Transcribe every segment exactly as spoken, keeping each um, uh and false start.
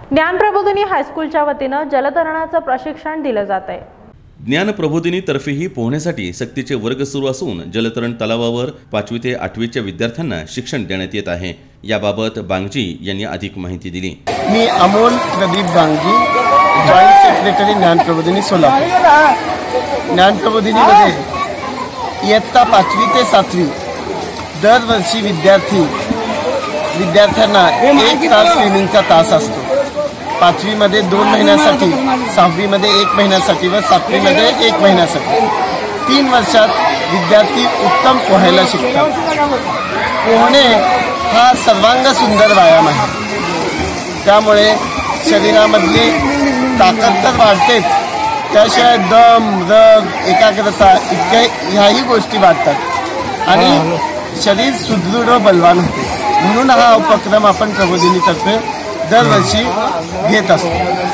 ज्ञानप्रबोधिनी हायस्कूलच्या वतीने जलतरणाचं प्रशिक्षण दिलं जात आहे। ज्ञानप्रबोधिनी तर्फेही पोहण्यासाठी सक्तीचे वर्ग सुरू असून जलतरण तलावावर पाचवी ते आठवीच्या विद्यार्थ्यांना शिक्षण देण्यात येत आहे। याबाबत बांगजी यांनी अधिक माहिती दिली। मी अमोल प्रदीप बांगजी, जॉइंट सेक्रेटरी ज्ञानप्रबोधिनी सोलापूर। ज्ञानप्रबोधिनीमध्ये इयत्ता पाचवी ते सातवी दरवर्षी विद्यार्थी विद्यार्थ्यांना एक तास स्विमिंगचा तास असतो। पाचवी मध्ये दोन महिन्यासाठी, सहावी मध्ये एक महिन्यासाठी व सातवी मध्ये एक महिन्यासाठी तीन वर्षात विद्यार्थी उत्तम पोहायला शिकतात। पोहणे हा सर्वांग सुंदर व्यायाम आहे, त्यामुळे शरीरामधली ताकद तर वाढतेच, त्याशिवाय दम, रग, एकाग्रता इतक्या ह्याही गोष्टी वाढतात आणि शरीर सुदृढ व बलवान होते। म्हणून हा उपक्रम आपण प्रबोधिनीतर्फे दरवर्षी घेत असतो।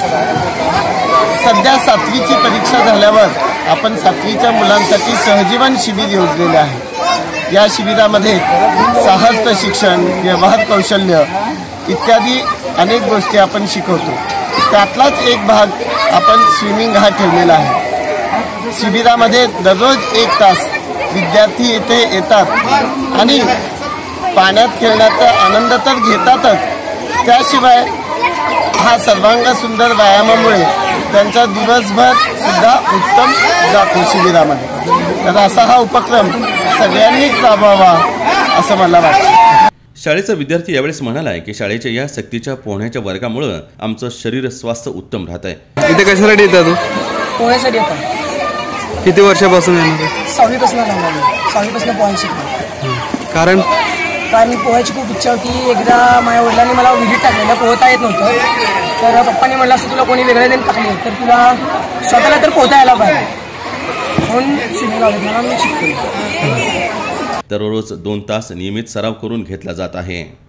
सध्या सातवीची परीक्षा झाल्यावर आपण सातवीच्या मुलांसाठी सहजीवन शिबिर योजलेले आहे। या शिबिरामध्ये साहस शिक्षण, व्यवहार कौशल्य इत्यादी अनेक गोष्टी आपण शिकवतो। त्यातलाच एक भाग आपण स्विमिंग हा ठेवलेला आहे। शिबिरामध्ये दररोज एक तास विद्यार्थी इथे येतात आणि पाण्यात खेळण्याचा आनंद तर घेतातच, त्याशिवाय हा सर्वांग सुंदर व्यायामामुळे त्यांचा दिवसभर सुद्धा उत्तम जातो शिबिरामध्ये। तर असा हा उपक्रम सगळ्यांनीच राबवावा असं मला वाटतं। शाळेचा विद्यार्थी यावेळेस म्हणाला की शाळेच्या या सक्तीच्या पोहण्याच्या वर्गामुळे आमचं शरीर स्वास्थ्य उत्तम राहत आहे। इथे कशासाठी येता तू? पोहण्यासाठी येतो। किती वर्षापासून येणार? सहावी पासून लागलो, सहावी पासून पोहायला शिकलो। कारण कारण मी पोहायची खूप इच्छा होती। एकदा माझ्या वडिलांनी मला विहिरीत टाकलेलं, पोहता येत नव्हतं, तर पप्पांनी म्हटलं असं तुला कोणी वेगळ्या देऊन टाकले तर तुला स्वतःला तर पोहता यायला पाहिजे, म्हणून स्विमिंग आवडत मला, मी शिकतो। दररोज दोन तास नियमित सराव करून घेतला जात आहे।